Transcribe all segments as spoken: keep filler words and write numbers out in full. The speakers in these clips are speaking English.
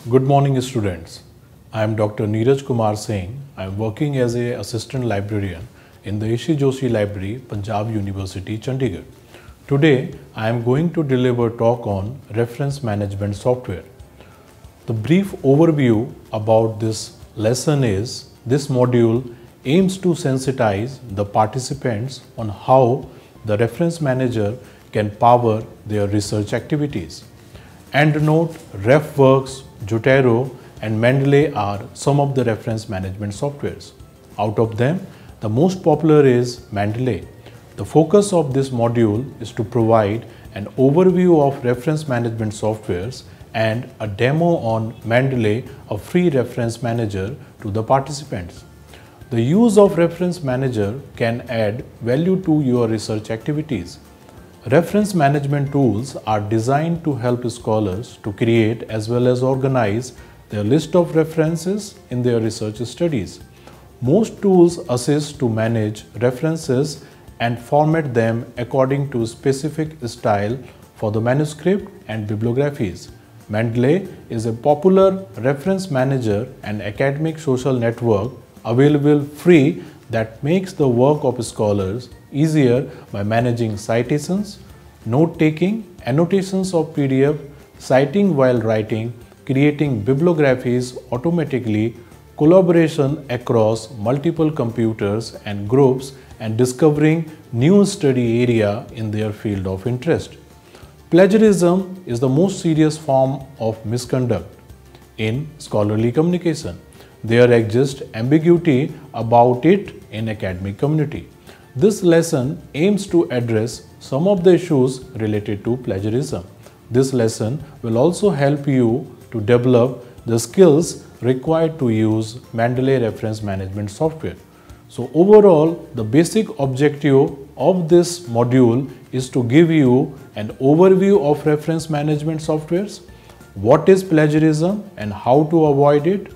Good morning, students. I am Doctor Neeraj Kumar Singh. I am working as an assistant librarian in the A C Joshi Library, Punjab University, Chandigarh. Today, I am going to deliver talk on reference management software. The brief overview about this lesson is this module aims to sensitize the participants on how the reference manager can power their research activities. EndNote, RefWorks, Zotero and Mendeley are some of the reference management softwares. Out of them, the most popular is Mendeley. The focus of this module is to provide an overview of reference management softwares and a demo on Mendeley, a free reference manager, to the participants. The use of reference manager can add value to your research activities. Reference management tools are designed to help scholars to create as well as organize their list of references in their research studies. Most tools assist to manage references and format them according to specific style for the manuscript and bibliographies. Mendeley is a popular reference manager and academic social network available free that makes the work of scholars easier by managing citations, note-taking, annotations of P D F, citing while writing, creating bibliographies automatically, collaboration across multiple computers and groups, and discovering new study area in their field of interest. Plagiarism is the most serious form of misconduct in scholarly communication. There exists ambiguity about it in academic community. This lesson aims to address some of the issues related to plagiarism. This lesson will also help you to develop the skills required to use Mendeley reference management software. So overall, the basic objective of this module is to give you an overview of reference management softwares, what is plagiarism and how to avoid it,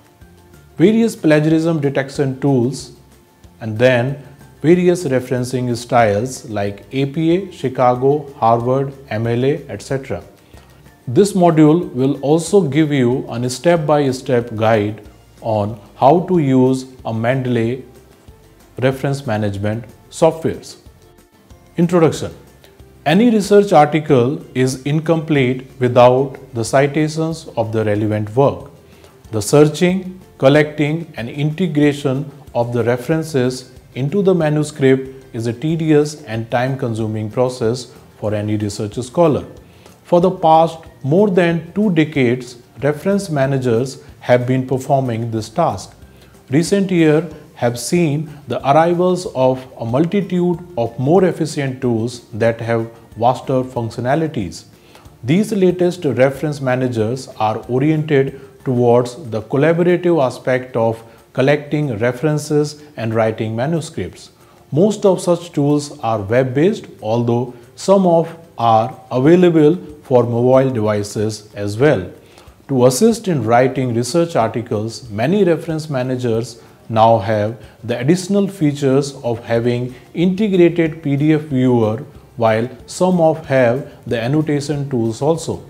various plagiarism detection tools, and then various referencing styles like A P A, Chicago, Harvard, M L A, et cetera. This module will also give you a step-by-step guide on how to use a Mendeley reference management softwares. Introduction. Any research article is incomplete without the citations of the relevant work. The searching, collecting and integration of the references into the manuscript is a tedious and time-consuming process for any research scholar. For the past more than two decades, reference managers have been performing this task. Recent years have seen the arrivals of a multitude of more efficient tools that have vaster functionalities. These latest reference managers are oriented towards the collaborative aspect of collecting references and writing manuscripts. Most of such tools are web-based, although some of are available for mobile devices as well. To assist in writing research articles, many reference managers now have the additional features of having integrated P D F viewer, while some of have the annotation tools also.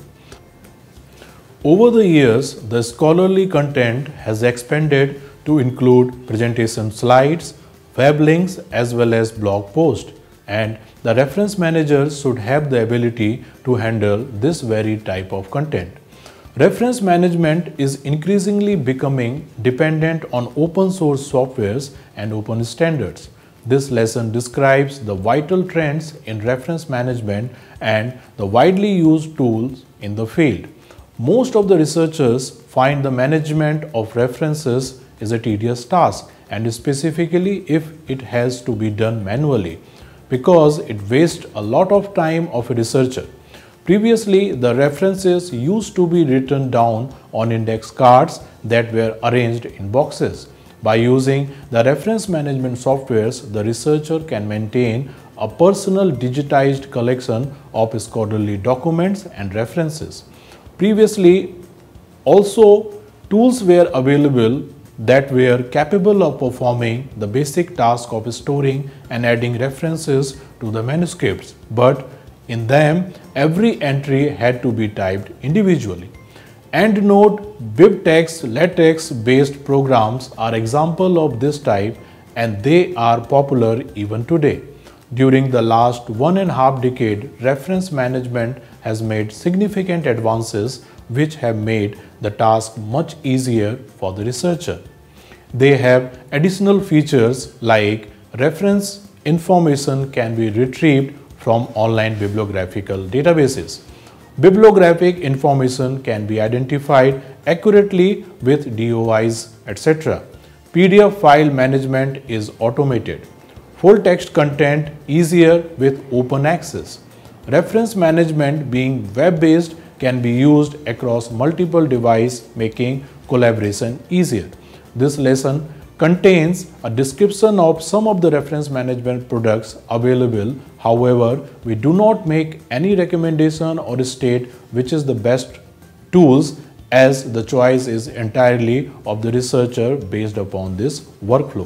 Over the years, the scholarly content has expanded to include presentation slides, web links as well as blog posts, and the reference managers should have the ability to handle this very type of content. Reference management is increasingly becoming dependent on open source softwares and open standards. This lesson describes the vital trends in reference management and the widely used tools in the field. Most of the researchers find the management of references is a tedious task, and specifically if it has to be done manually, because it wastes a lot of time of a researcher. Previously, the references used to be written down on index cards that were arranged in boxes. By using the reference management softwares, the researcher can maintain a personal digitized collection of scholarly documents and references. Previously, also tools were available that were capable of performing the basic task of storing and adding references to the manuscripts, but in them every entry had to be typed individually. EndNote, BibTeX, LaTeX-based programs are examples of this type, and they are popular even today. During the last one and a half decade, reference management has made significant advances which have made the task much easier for the researcher. They have additional features like reference information can be retrieved from online bibliographical databases. Bibliographic information can be identified accurately with D O Is, et cetera. P D F file management is automated. Full text content easier with open access. Reference management being web-based can be used across multiple devices, making collaboration easier. This lesson contains a description of some of the reference management products available. However, we do not make any recommendation or state which is the best tools, as the choice is entirely of the researcher based upon this workflow.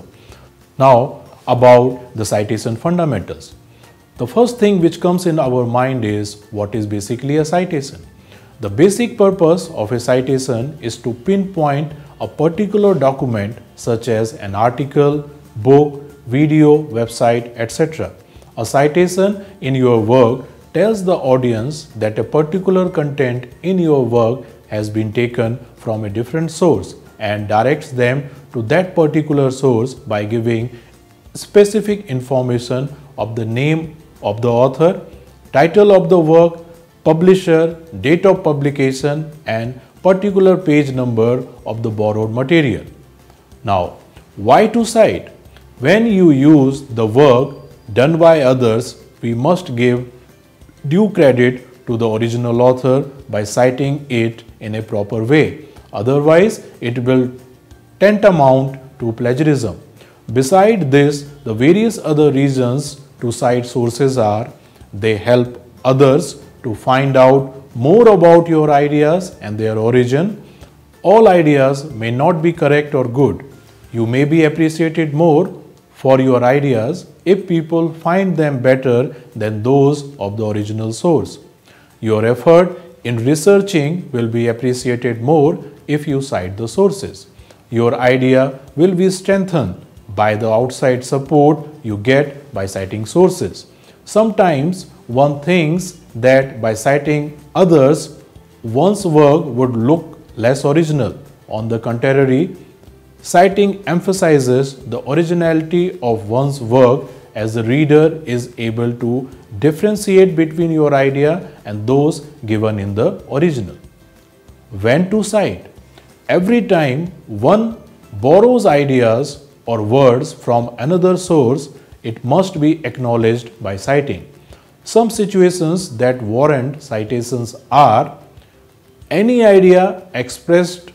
Now, about the citation fundamentals. The first thing which comes in our mind is what is basically a citation. The basic purpose of a citation is to pinpoint a particular document such as an article, book, video, website, et cetera. A citation in your work tells the audience that a particular content in your work has been taken from a different source and directs them to that particular source by giving specific information of the name of the author, title of the work, publisher, date of publication, and particular page number of the borrowed material. Now, why to cite? When you use the work done by others, we must give due credit to the original author by citing it in a proper way. Otherwise, it will tantamount to plagiarism. Besides this, the various other reasons to cite sources are: they help others to find out more about your ideas and their origin. All ideas may not be correct or good. You may be appreciated more for your ideas if people find them better than those of the original source. Your effort in researching will be appreciated more if you cite the sources. Your idea will be strengthened by the outside support you get by citing sources. Sometimes one thinks that by citing others, one's work would look less original. On the contrary, citing emphasizes the originality of one's work, as the reader is able to differentiate between your idea and those given in the original. When to cite? Every time one borrows ideas or words from another source, it must be acknowledged by citing. Some situations that warrant citations are: any idea expressed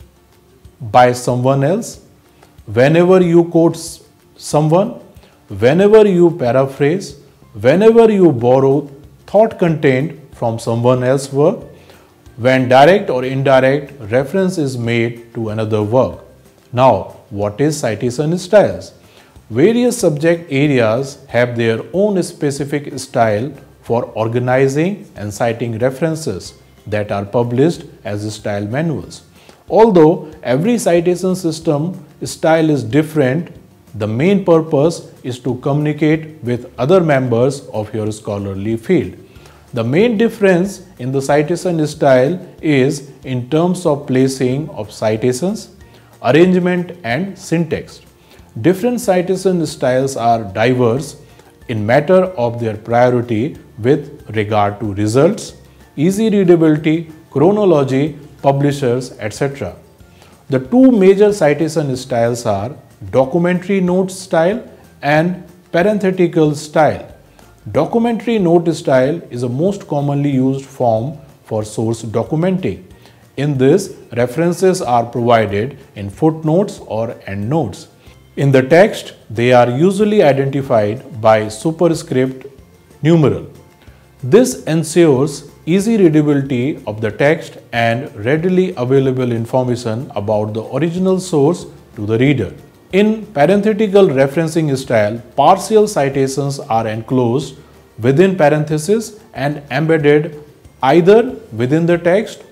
by someone else, whenever you quote someone, whenever you paraphrase, whenever you borrow thought content from someone else's work, when direct or indirect reference is made to another work. Now, what is citation styles? Various subject areas have their own specific style for organizing and citing references that are published as style manuals. Although every citation system style is different, the main purpose is to communicate with other members of your scholarly field. The main difference in the citation style is in terms of placing of citations, arrangement, and syntax. Different citation styles are diverse in matter of their priority with regard to results, easy readability, chronology, publishers, et cetera. The two major citation styles are documentary note style and parenthetical style. Documentary note style is the most commonly used form for source documenting. In this, references are provided in footnotes or endnotes. In the text, they are usually identified by superscript numeral. This ensures easy readability of the text and readily available information about the original source to the reader. In parenthetical referencing style, partial citations are enclosed within parentheses and embedded either within the text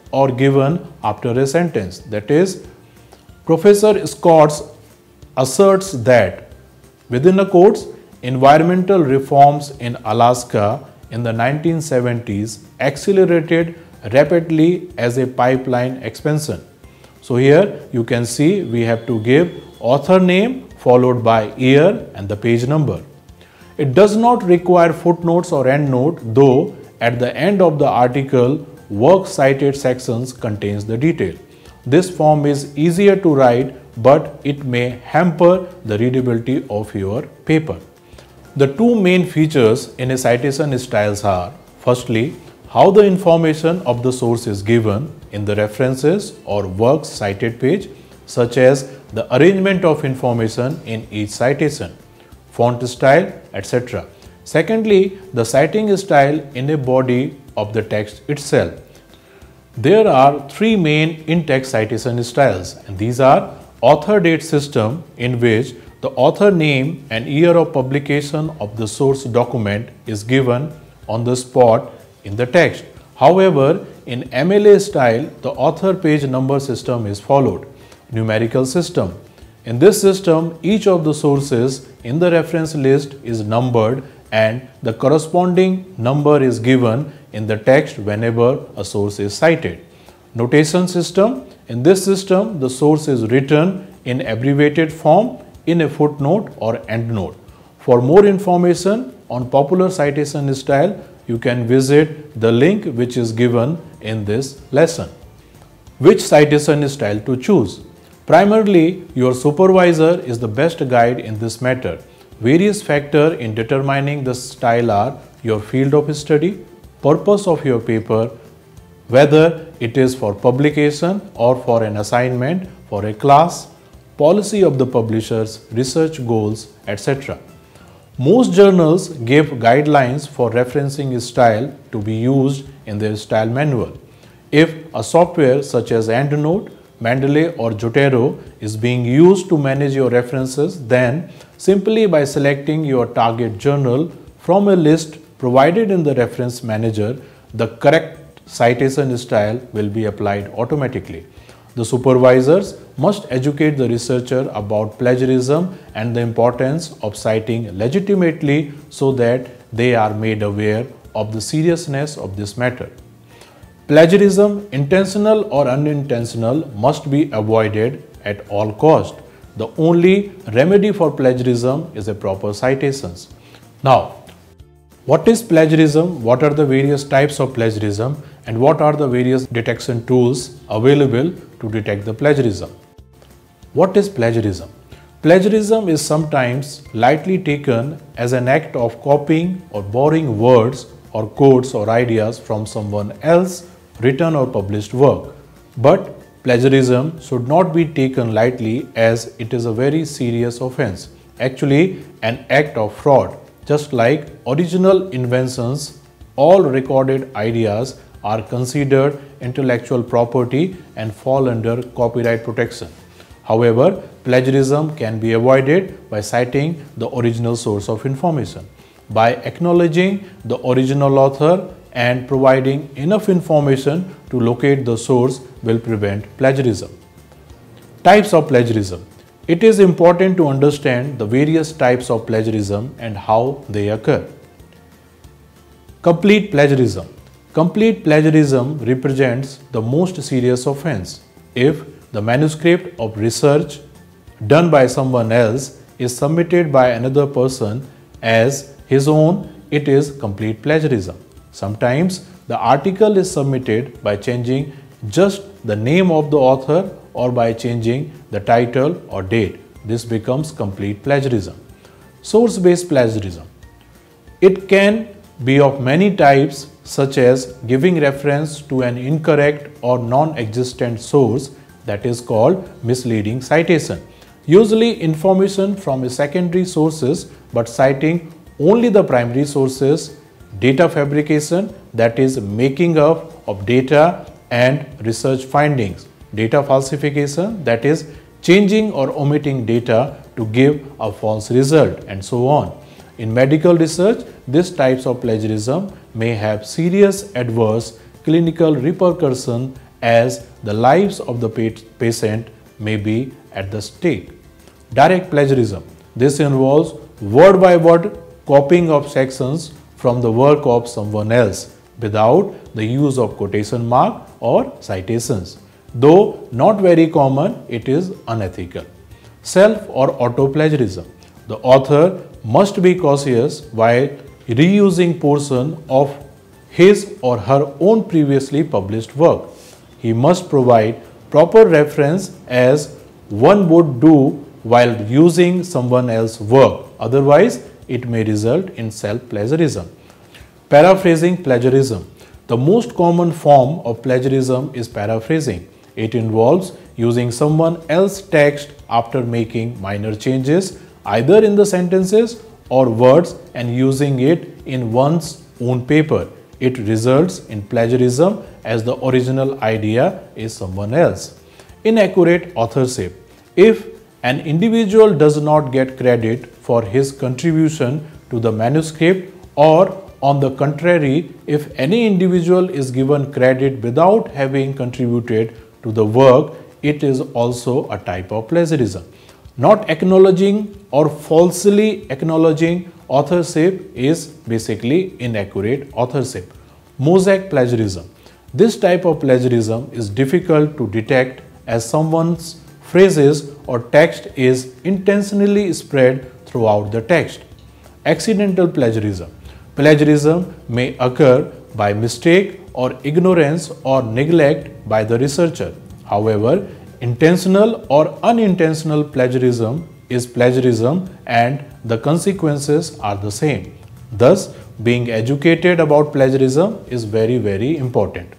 or given after a sentence. That is, Professor Scott asserts that, within the quotes, environmental reforms in Alaska in the nineteen seventies accelerated rapidly as a pipeline expansion. So here you can see we have to give author name followed by year and the page number. It does not require footnotes or endnote, though at the end of the article, work cited sections contains the detail. This form is easier to write, but it may hamper the readability of your paper. The two main features in a citation styles are, firstly, how the information of the source is given in the references or works cited page, such as the arrangement of information in each citation, font style, et cetera. Secondly, the citing style in a body of the text itself. There are three main in-text citation styles, and these are author date system, in which the author name and year of publication of the source document is given on the spot in the text. However, in M L A style, the author page number system is followed. Numerical system. In this system, each of the sources in the reference list is numbered and the corresponding number is given in the text whenever a source is cited. Notation system. In this system, the source is written in abbreviated form in a footnote or endnote. For more information on popular citation style, you can visit the link which is given in this lesson. Which citation style to choose? Primarily, your supervisor is the best guide in this matter. Various factors in determining the style are your field of study, purpose of your paper, whether it is for publication or for an assignment for a class, policy of the publishers, research goals, et cetera. Most journals give guidelines for referencing style to be used in their style manual. If a software such as EndNote, Mendeley or Zotero is being used to manage your references, then simply by selecting your target journal from a list provided in the reference manager, the correct citation style will be applied automatically. The supervisors must educate the researcher about plagiarism and the importance of citing legitimately so that they are made aware of the seriousness of this matter. Plagiarism, intentional or unintentional, must be avoided at all costs. The only remedy for plagiarism is a proper citations. Now, what is plagiarism? What are the various types of plagiarism? And what are the various detection tools available to detect the plagiarism? What is plagiarism? Plagiarism is sometimes lightly taken as an act of copying or borrowing words or quotes or ideas from someone else's written or published work. But plagiarism should not be taken lightly, as it is a very serious offense, actually an act of fraud. Just like original inventions, all recorded ideas are considered intellectual property and fall under copyright protection. However, plagiarism can be avoided by citing the original source of information. By acknowledging the original author and providing enough information to locate the source will prevent plagiarism. Types of plagiarism. It is important to understand the various types of plagiarism and how they occur. Complete plagiarism. Complete plagiarism represents the most serious offense. If the manuscript of research done by someone else is submitted by another person as his own, it is complete plagiarism. Sometimes the article is submitted by changing just the name of the author or by changing the title or date. This becomes complete plagiarism. Source-based plagiarism. It can be of many types, such as giving reference to an incorrect or non-existent source, that is called misleading citation. Usually information from a secondary sources but citing only the primary sources. Data fabrication, that is making up of data and research findings. Data falsification, that is changing or omitting data to give a false result, and so on. In medical research, these types of plagiarism may have serious adverse clinical repercussions as the lives of the patient may be at the stake. Direct plagiarism. This involves word by word copying of sections from the work of someone else without the use of quotation mark or citations. Though not very common, it is unethical. Self or auto plagiarism. The author must be cautious while reusing portion of his or her own previously published work. He must provide proper reference as one would do while using someone else's work. Otherwise, it may result in self-plagiarism. Paraphrasing plagiarism. The most common form of plagiarism is paraphrasing. It involves using someone else's text after making minor changes either in the sentences or words and using it in one's own paper. It results in plagiarism as the original idea is someone else. Inaccurate authorship. If an individual does not get credit for his contribution to the manuscript, or on the contrary, if any individual is given credit without having contributed to the work, it is also a type of plagiarism. Not acknowledging or falsely acknowledging authorship is basically inaccurate authorship. Mosaic plagiarism. This type of plagiarism is difficult to detect as someone's phrases or text is intentionally spread throughout the text. Accidental plagiarism. Plagiarism may occur by mistake or ignorance or neglect by the researcher. However, intentional or unintentional plagiarism is plagiarism and the consequences are the same. Thus, being educated about plagiarism is very, very important.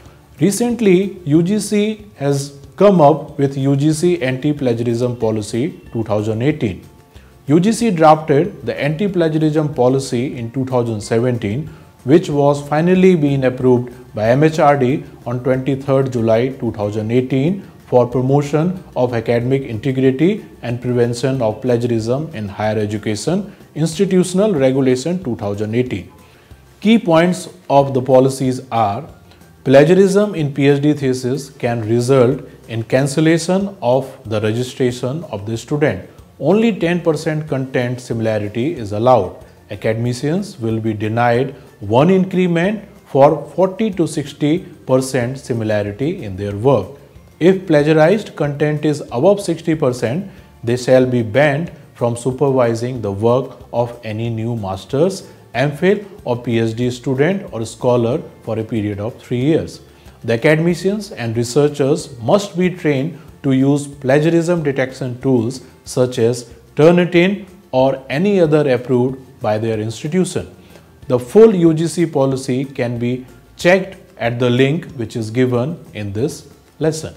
Recently, U G C has come up with U G C Anti-Plagiarism Policy two thousand eighteen. U G C drafted the anti-plagiarism policy in two thousand seventeen, which was finally being approved by M H R D on twenty-third July two thousand eighteen for promotion of academic integrity and prevention of plagiarism in higher education, Institutional Regulation two thousand eighteen. Key points of the policies are: plagiarism in PhD thesis can result in cancellation of the registration of the student. Only ten percent content similarity is allowed. Academicians will be denied one increment for forty to sixty percent similarity in their work. If plagiarized content is above sixty percent, they shall be banned from supervising the work of any new master's, MPhil or PhD student or scholar for a period of three years. The academicians and researchers must be trained to use plagiarism detection tools such as Turnitin or any other approved by their institution. The full U G C policy can be checked at the link which is given in this lesson.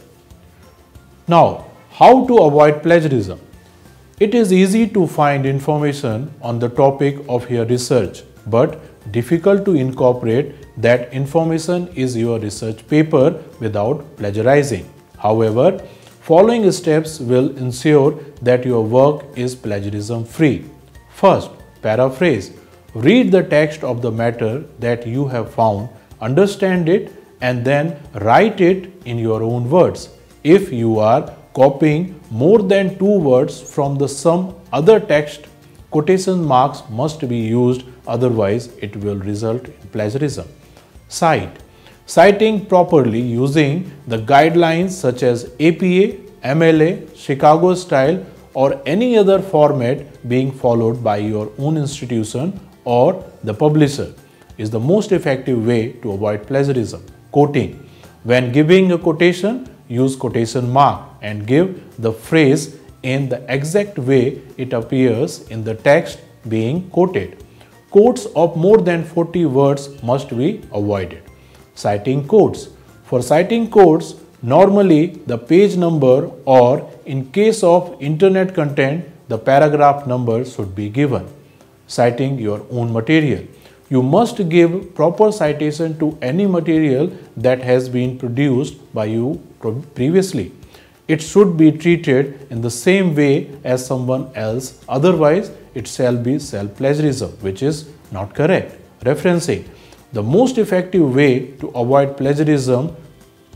Now, how to avoid plagiarism? It is easy to find information on the topic of your research, but difficult to incorporate that information is your research paper without plagiarizing. However, following steps will ensure that your work is plagiarism free. First, paraphrase. Read the text of the matter that you have found, understand it, and then write it in your own words. If you are copying more than two words from the some other text, quotation marks must be used, otherwise it will result in plagiarism. Cite. Citing properly using the guidelines such as A P A, M L A, Chicago style or any other format being followed by your own institution or the publisher is the most effective way to avoid plagiarism. Quoting. When giving a quotation, use quotation mark and give the phrase in the exact way it appears in the text being quoted. Quotes of more than forty words must be avoided. Citing quotes. For citing quotes, normally the page number or in case of internet content, the paragraph number should be given. Citing your own material. You must give proper citation to any material that has been produced by you previously. It should be treated in the same way as someone else, otherwise it shall be self-plagiarism, which is not correct. Referencing. The most effective way to avoid plagiarism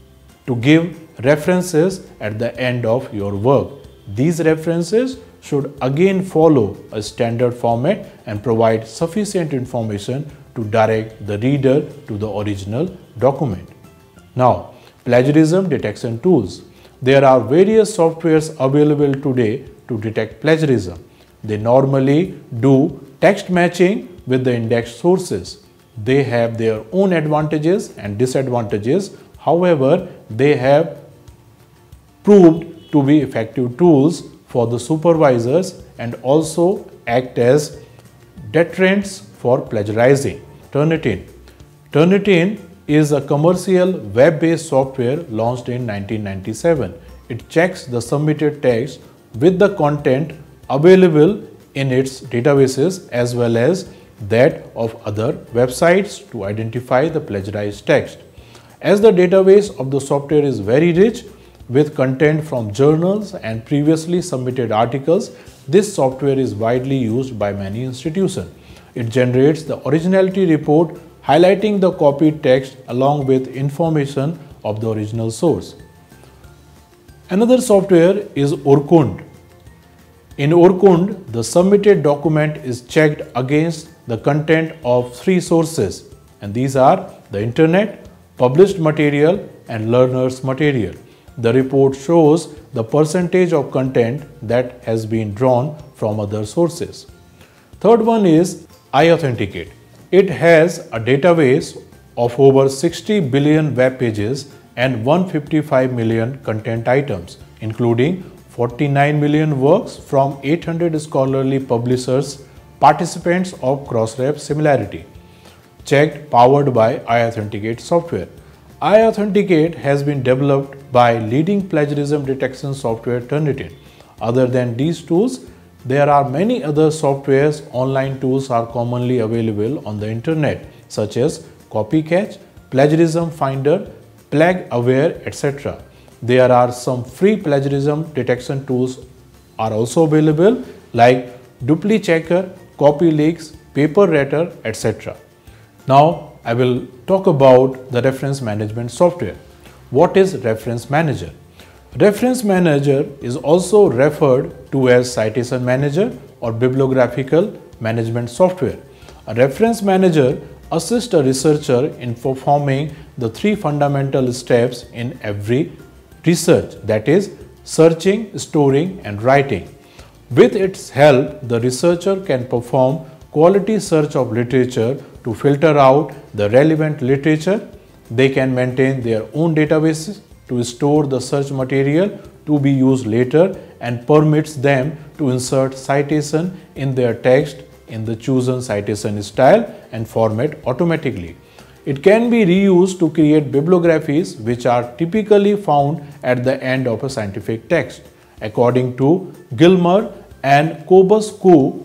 to give references at the end of your work. These references should again follow a standard format and provide sufficient information to direct the reader to the original document. Now, plagiarism detection tools. There are various softwares available today to detect plagiarism. They normally do text matching with the index sources. They have their own advantages and disadvantages. However, they have proved to be effective tools for the supervisors and also act as deterrents for plagiarizing. Turnitin. Turnitin is a commercial web-based software launched in nineteen ninety-seven. It checks the submitted text with the content available in its databases as well as that of other websites to identify the plagiarized text. As the database of the software is very rich with content from journals and previously submitted articles, this software is widely used by many institutions. It generates the originality report highlighting the copied text along with information of the original source. Another software is Orkund. In Orkund, the submitted document is checked against the content of three sources, and these are the internet, published material and learners material. The report shows the percentage of content that has been drawn from other sources. Third one is iAuthenticate. It has a database of over sixty billion web pages and one hundred fifty-five million content items, including forty-nine million works from eight hundred scholarly publishers, participants of Crossref Similarity, checked powered by iAuthenticate software. iAuthenticate has been developed by leading plagiarism detection software Turnitin. Other than these tools, there are many other softwares. Online tools are commonly available on the internet, such as Copycatch, Plagiarism Finder, PlagAware, et cetera. There are some free plagiarism detection tools are also available like DupliChecker, CopyLeaks, PaperRater, et cetera. Now I will talk about the reference management software. What is Reference Manager? Reference Manager is also referred to as Citation Manager or Bibliographical Management Software. A Reference Manager assists a researcher in performing the three fundamental steps in every research, that is, searching, storing and writing. With its help, the researcher can perform quality search of literature to filter out the relevant literature. They can maintain their own databases to store the search material to be used later and permits them to insert citation in their text in the chosen citation style and format automatically. It can be reused to create bibliographies which are typically found at the end of a scientific text. According to Gilmer and Kobus-Koo,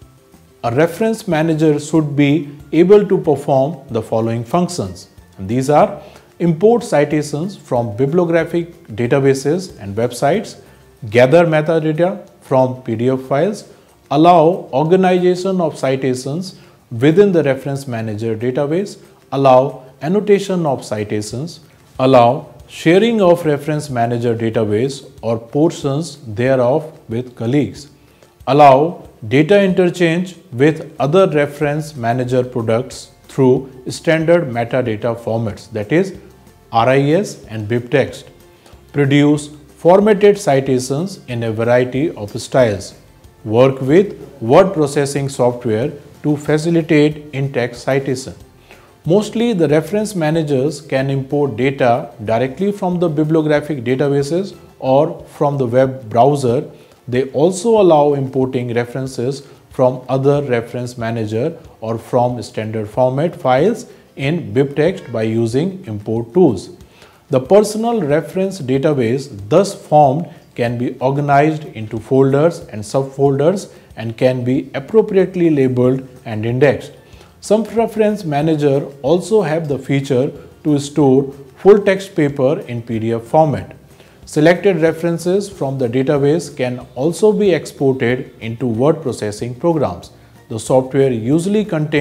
a reference manager should be able to perform the following functions. And these are: import citations from bibliographic databases and websites, gather metadata from P D F files, allow organization of citations within the reference manager database, allow annotation of citations, allow sharing of reference manager database or portions thereof with colleagues, allow data interchange with other reference manager products through standard metadata formats, that is R I S and BibTeX, produce formatted citations in a variety of styles, work with word processing software to facilitate in-text citation. Mostly the reference managers can import data directly from the bibliographic databases or from the web browser. They also allow importing references from other reference manager or from standard format files in BibTeX by using import tools. The personal reference database thus formed can be organized into folders and subfolders and can be appropriately labeled and indexed. Some reference manager also have the feature to store full text paper in P D F format. Selected references from the database can also be exported into word processing programs. The software usually contains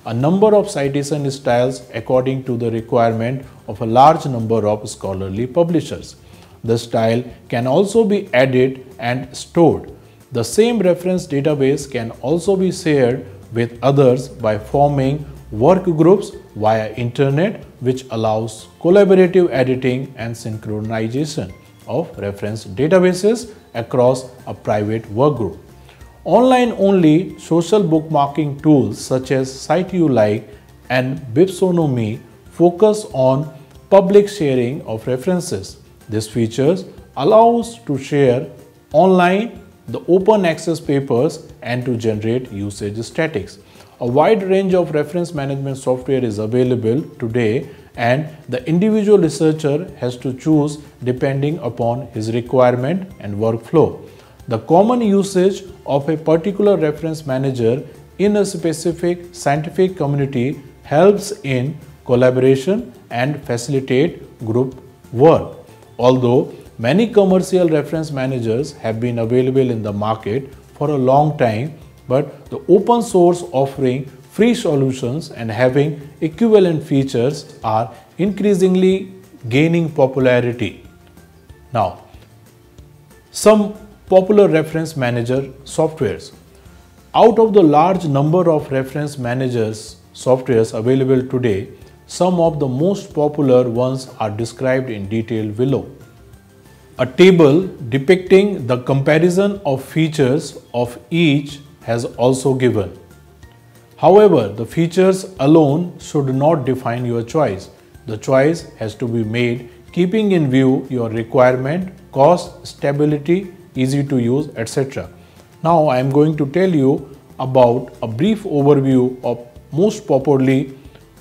a number of citation styles according to the requirement of a large number of scholarly publishers. The style can also be added and stored. The same reference database can also be shared with others by forming work groups via internet, which allows collaborative editing and synchronization of reference databases across a private work group. Online-only social bookmarking tools such as SiteUlike and Bibsonomy focus on public sharing of references. This feature allows to share online the open access papers and to generate usage statistics. A wide range of reference management software is available today, and the individual researcher has to choose depending upon his requirement and workflow. The common usage of a particular reference manager in a specific scientific community helps in collaboration and facilitate group work. Although many commercial reference managers have been available in the market for a long time, but the open source offering free solutions and having equivalent features are increasingly gaining popularity. Now, some popular reference manager softwares. Out of the large number of reference managers softwares available today, some of the most popular ones are described in detail below. A table depicting the comparison of features of each has also given. However, the features alone should not define your choice. The choice has to be made keeping in view your requirement, cost, stability, easy to use, et cetera. Now I am going to tell you about a brief overview of most popularly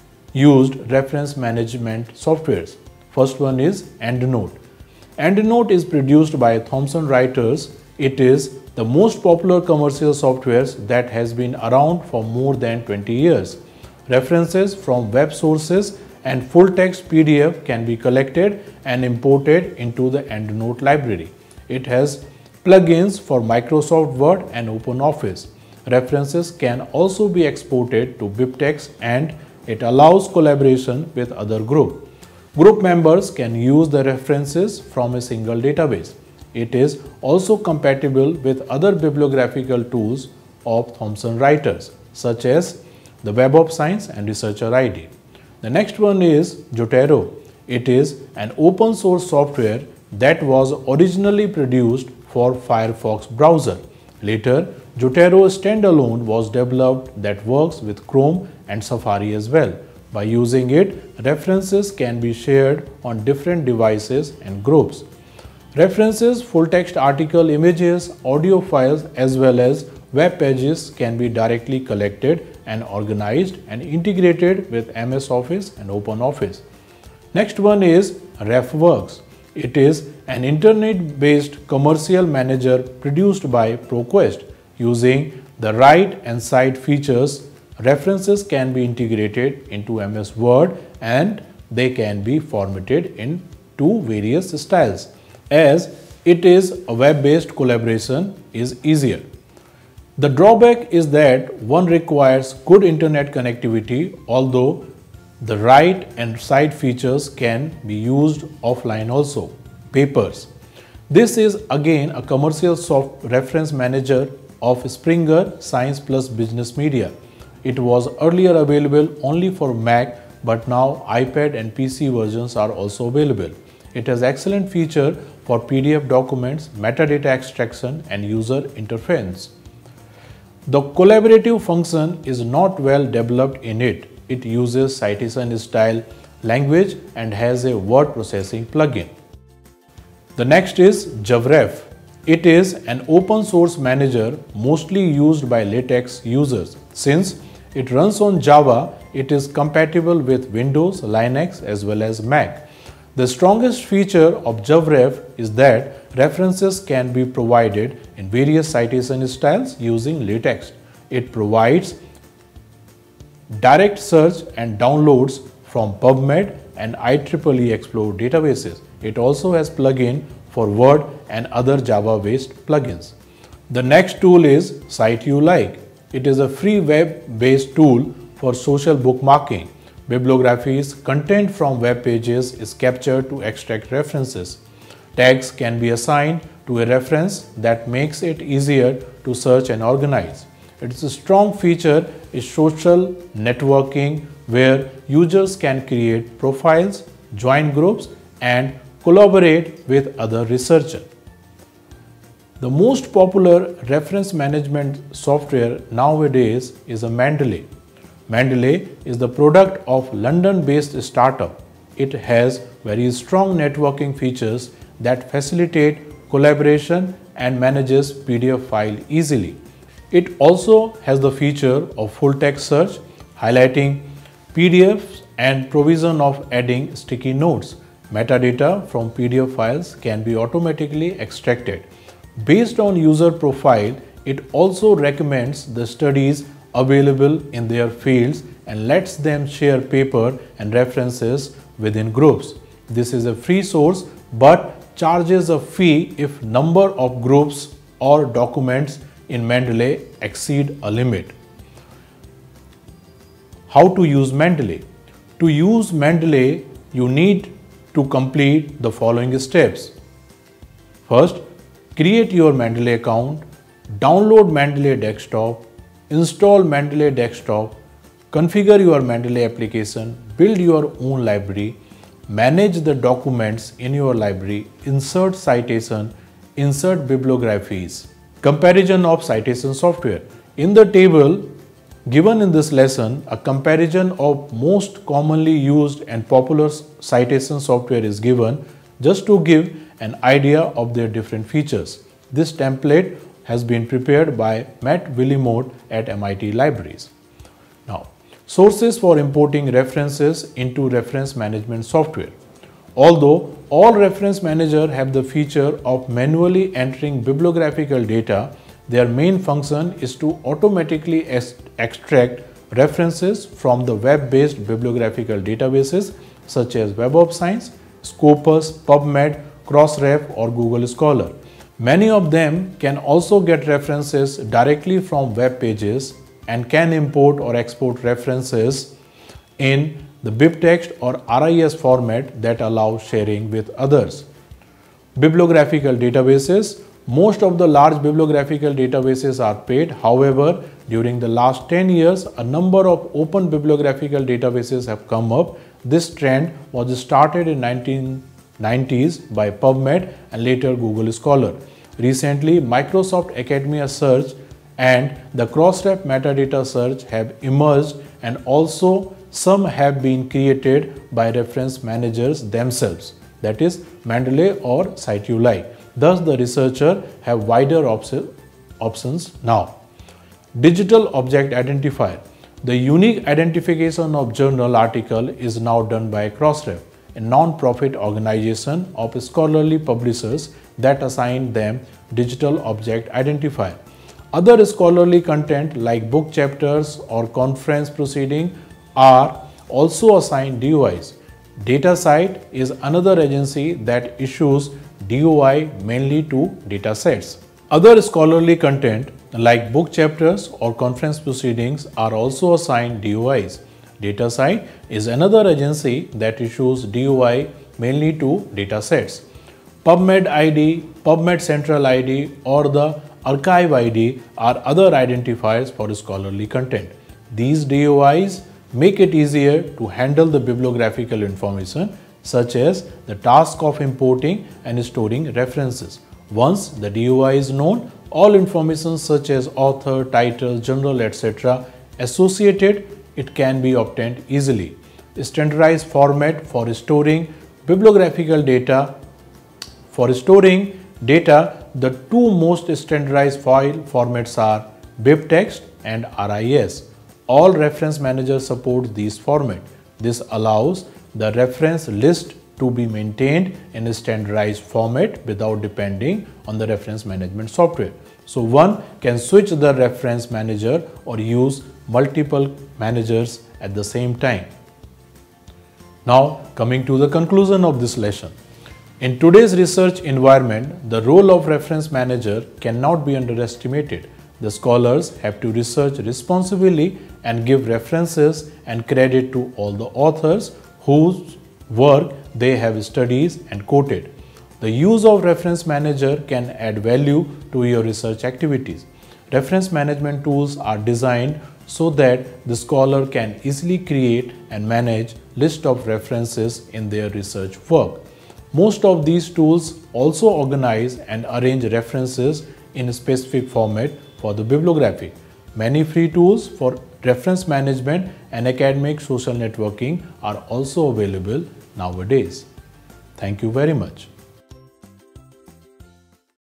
used reference management softwares. First one is EndNote. EndNote is produced by Thomson Reuters. It is the most popular commercial software that has been around for more than twenty years. References from web sources and full-text P D F can be collected and imported into the EndNote library. It has plugins for Microsoft Word and OpenOffice. References can also be exported to BibTeX, and it allows collaboration with other groups. Group members can use the references from a single database. It is also compatible with other bibliographical tools of Thomson Reuters, such as the Web of Science and Researcher I D. The next one is Zotero. It is an open source software that was originally produced for Firefox browser. Later, Zotero standalone was developed that works with Chrome and Safari as well. By using it, references can be shared on different devices and groups. References, full-text article, images, audio files as well as web pages can be directly collected and organized and integrated with M S Office and OpenOffice. Next one is RefWorks. It is an internet-based commercial manager produced by ProQuest. Using the write and cite features, references can be integrated into M S Word and they can be formatted into various styles. As it is a web-based, collaboration is easier. The drawback is that one requires good internet connectivity, although the write and cite features can be used offline also. Papers. This is again a commercial soft reference manager of Springer Science Plus Business Media. It was earlier available only for Mac, but now iPad and P C versions are also available. It has excellent feature for P D F documents, metadata extraction and user interface. The collaborative function is not well developed in it. It uses citation style language and has a word processing plugin. The next is JavRef. It is an open source manager mostly used by LaTeX users. Since it runs on Java, it is compatible with Windows, Linux as well as Mac. The strongest feature of JavRef is that references can be provided in various citation styles using LaTeX. It provides direct search and downloads from PubMed and I triple E Explore databases. It also has plugin for Word and other Java-based plugins. The next tool is SiteUlike. It is a free web-based tool for social bookmarking. Bibliographies, content from web pages is captured to extract references. Tags can be assigned to a reference that makes it easier to search and organize. Its a strong feature is social networking, where users can create profiles, join groups, and collaborate with other researchers. The most popular reference management software nowadays is a Mendeley. Mendeley is the product of London-based startup. It has very strong networking features that facilitate collaboration and manages P D F file easily. It also has the feature of full text search, highlighting P D Fs and provision of adding sticky notes. Metadata from P D F files can be automatically extracted. Based on user profile, it also recommends the studies available in their fields and lets them share paper and references within groups. This is a free source but charges a fee if number of groups or documents in Mendeley exceed a limit. How to use Mendeley? To use Mendeley, you need to complete the following steps. First, create your Mendeley account, download Mendeley Desktop, install Mendeley Desktop, configure your Mendeley application, build your own library, manage the documents in your library, insert citation, insert bibliographies. Comparison of citation software. In the table given in this lesson, a comparison of most commonly used and popular citation software is given just to give an idea of their different features. This template has been prepared by Matt Willimot at M I T Libraries. Now, sources for importing references into reference management software. Although all reference managers have the feature of manually entering bibliographical data, their main function is to automatically extract references from the web-based bibliographical databases such as Web of Science, Scopus, PubMed, Crossref, or Google Scholar. Many of them can also get references directly from web pages and can import or export references in the BibTeX or R I S format that allows sharing with others. Bibliographical databases. Most of the large bibliographical databases are paid. However, during the last ten years, a number of open bibliographical databases have come up. This trend was started in nineteen nineties by PubMed and later Google Scholar. Recently, Microsoft Academia Search and the Crossref metadata search have emerged, and also some have been created by reference managers themselves, that is Mendeley or Cituli. Thus, the researcher have wider op options now. Digital object identifier. The unique identification of journal article is now done by Crossref, a non-profit organization of scholarly publishers that assign them digital object identifier. Other scholarly content like book chapters or conference proceeding are also assigned D O Is. DataCite is another agency that issues D O I mainly to datasets. Other scholarly content like book chapters or conference proceedings are also assigned D O Is. DataCite is another agency that issues D O I mainly to datasets. PubMed I D, PubMed Central I D, or the Archive I D are other identifiers for scholarly content. These D O Is make it easier to handle the bibliographical information, such as the task of importing and storing references. Once the D O I is known, all information such as author, title, journal, et cetera associated, it can be obtained easily. Standardized format for storing bibliographical data. For storing data, the two most standardized file formats are BibTeX and R I S. All reference managers support these formats. This allows the reference list to be maintained in a standardized format without depending on the reference management software. So one can switch the reference manager or use multiple managers at the same time. Now coming to the conclusion of this lesson. In today's research environment, the role of reference manager cannot be underestimated. The scholars have to research responsibly and give references and credit to all the authors whose work they have studied and quoted. The use of reference manager can add value to your research activities. Reference management tools are designed so that the scholar can easily create and manage list of references in their research work. Most of these tools also organize and arrange references in a specific format for the bibliography. Many free tools for reference management and academic social networking are also available nowadays. Thank you very much.